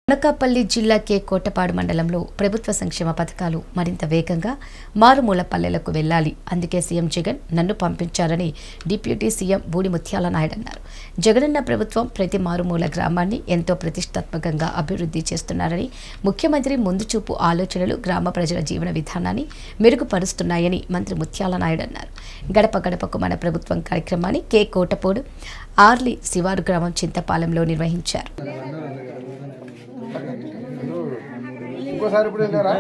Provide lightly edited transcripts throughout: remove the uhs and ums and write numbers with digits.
అనకాపల్లి జిల్లా కే కోటపాడు మండలంలో ప్రభుత్వ సంక్షేమ పథకాలు మరింత వేగంగా మారుమూల పల్లెలకు వెళ్లాలి. అందుకే సీఎం జగన్ నన్ను పంపించారని డిప్యూటీ సీఎం బూడి ముత్యాల నాయుడు అన్నారు. జగనన్న ప్రభుత్వం ప్రతి మారుమూల గ్రామాన్ని ఎంతో ప్రతిష్టాత్మకంగా అభివృద్ధి చేస్తున్నారని, ముఖ్యమంత్రి ముందు చూపు ఆలోచనలు గ్రామ ప్రజల జీవన విధానాన్ని మెరుగుపరుస్తున్నాయని మంత్రి ముత్యాల నాయుడు అన్నారు. గడప గడపకు మన ప్రభుత్వం కార్యక్రమాన్ని కే కోటపాడు ఆర్లి శివారు గ్రామం చింతపాలెంలో నిర్వహించారు. ఇంకోసారి ఇప్పుడు వెళ్ళారా?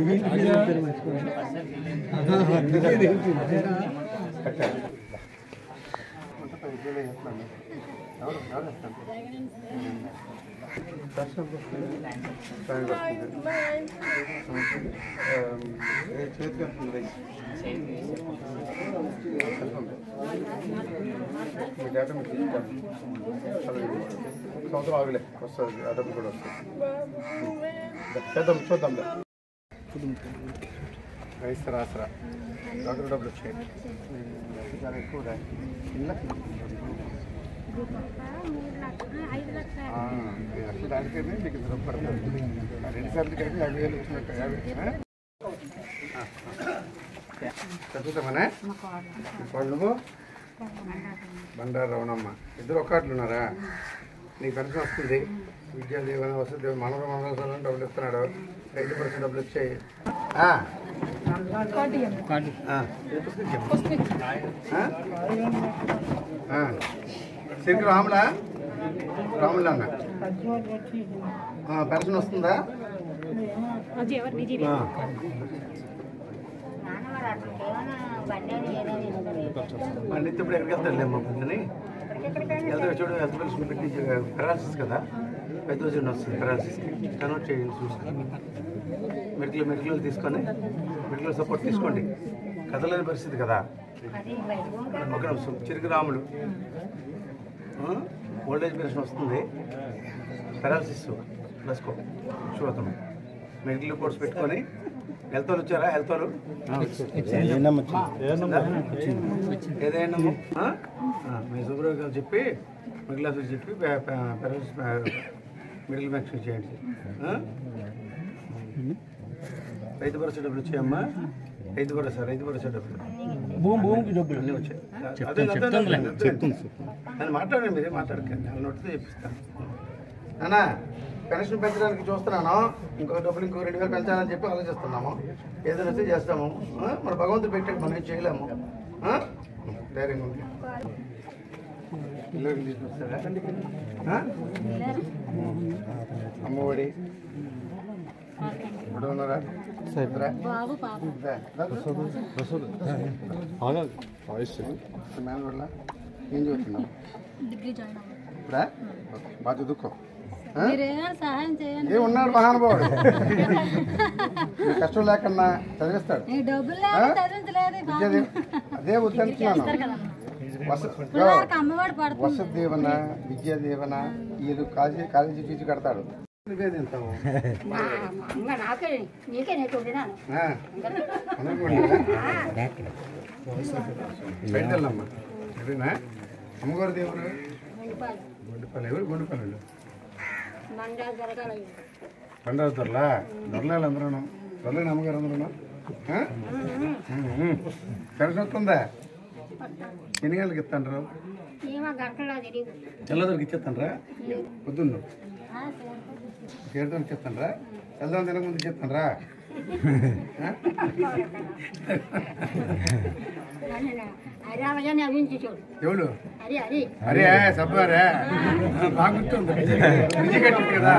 సంవత్సరం ఆగలే వస్తుంది, ఆ డబ్బు కూడా వస్తుంది. చూద్దాం రైస్తరా ఆసరా డాక్టర్ డబ్బులు వచ్చాయి చాలా ఎక్కువ దానికైనా మీకు పడుతుంది. 2 సార్లు కలిపి 50,000 వచ్చినట్టు 50 చదువుతామనే నువ్వు బండారు రవణమ్మ ఇద్దరు ఒక్కట్లు ఉన్నారా? నీకు పెన్షన్ వస్తుంది, విద్యా దీవెన వస్తుంది, మనవరం డబ్బులు ఇస్తున్నాడు, 5% డబ్బులు వచ్చాయి. సిరికి రాములా అన్న పెన్షన్ వస్తుందా? ఇప్పుడు ఎక్కడికి వెళ్తాడులే మా పిల్లని వెళ్తా చూడు. హెల్త్ పెన్షన్ పెట్టి పెరాలసిస్ కదా, 5,000 వస్తుంది పెరాలసిస్కి. కన్వర్ట్ చేయండి చూసుకొని మెడికల్ తీసుకొని మెడికల్ సపోర్ట్ తీసుకోండి. కదలేని పరిస్థితి కదా. ఒక నిమిషం చిరుకు రాములు ఓల్డేజ్ పెన్షన్ వస్తుంది, పెరాలసిస్ రాసుకో చూద్దాం. మెడికల్ రిపోర్ట్స్ పెట్టుకొని హెల్త్ వాళ్ళు వచ్చారా? హెల్త్ వాళ్ళు ఏదైనా మీ సూపర్వైజర్ చెప్పి మిడిల్ ఆఫీస్ చెప్పి పెరాలసిస్ మెడికల్ పెన్షన్ చేయండి. రైతు భరోసా డబ్బులు వచ్చాయమ్మా? రైతు భరోసా డబ్బులు భూమికి డబ్బులు అన్నీ వచ్చాయి. అని మాట్లాడండి, మీరే మాట్లాడకండి, అలా నోటితో చెప్పిస్తాను. అన్నా పెన్షన్ పెంచడానికి చూస్తున్నాను, ఇంకో డబ్బులు ఇంకో 2,000 పెంచాలని చెప్పి ఆలోచిస్తున్నాము. ఏదైనా వస్తే చేస్తాము. మన భగవంతుడు పెట్టాడు, మనం ఏం చేయలేము. ధైర్యంగా ఉంది. పిల్లలకి తీసుకొస్తారా? అమ్మఒడి ఇప్పుడు ఉన్నారా? మేనగొడ్ల ఏం చదువుతున్నావు? ఇప్పుడా? బాగా చదువుకో. ఏమున్నాడు మహానుభావుడు, కష్టం లేకన్నా చదివిస్తాడు. అదే వద్దంటున్నాను. వసతి దీవెన, విద్యా దీవెన, వీళ్ళు కాలేజీ ఫీజు కడతాడు. బయటమ్మా ఎప్పుడైనా అమ్మగారు దేవుడు గుండెపల్లి. ఎవరు గుండెపల్లి? బండారు దొరలాలు అందరూ దొరలేని అమ్మగారు అందరూ పెన్షన్ వస్తుందా? ఎన్ని గంటలకు ఇస్తాండ్రు? తెల్లదొరికి ఇచ్చేస్తాండ్రా? పొద్దున్న 7 ఇచ్చేస్తాండ్రా? వెళ్దాం తినక ముందు ఇచ్చేస్తాండ్రా? ఎవడు? అరే సబ్బారే బాగుంటుంది. ఫ్రిడ్జ్ కట్టింది కదా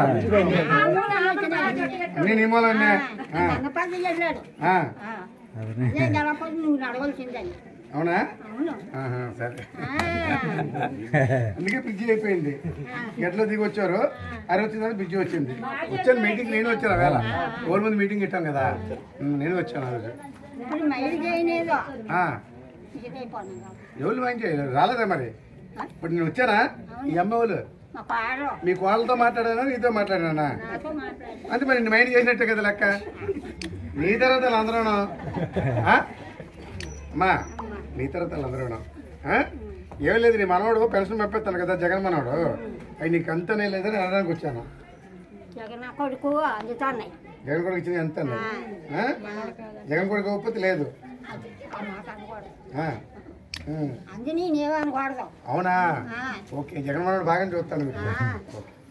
అన్ని నియమాలన్నీ. అవునా? సరే, అందుకే బ్రిడ్జి అయిపోయింది. ఎట్లా దిగి వచ్చారు? అరే వచ్చిందని బ్రిడ్జి వచ్చింది. వచ్చాను మీటింగ్, నేను వచ్చాను. వేళ 4 మంది మీటింగ్ పెట్టాం కదా, నేను వచ్చాను ఆ రోజు. ఎవరు మైండ్ చేయలేదు, రాలేదా మరి? ఇప్పుడు నేను వచ్చానా? ఈ అమ్మ వాళ్ళు మీ వాళ్ళతో మాట్లాడానా నీతో మాట్లాడానా? అంటే మరి మైండ్ చేసినట్టే కదా లెక్క. నీ తర్వాత అందరూ అమ్మా, నీ తర్వాత అందరూ ఏం లేదు, నీ మనవాడు పెన్షన్ పంపిస్తాను కదా జగన్ మనవాడు, అవి నీకు అంతనే లేదని అనడానికి వచ్చాను. జగన్ కొడుకు అందుతున్నాయి. జగన్ కొడుకు ఇచ్చిన ఎంత అన్న? జగన్ కొడుకు ఒప్పతి లేదు. అందు నేనేమనకూడదు. అవునా? ఓకే, జగన్ మనోడు బాగానే చూస్తాను. ఓకే.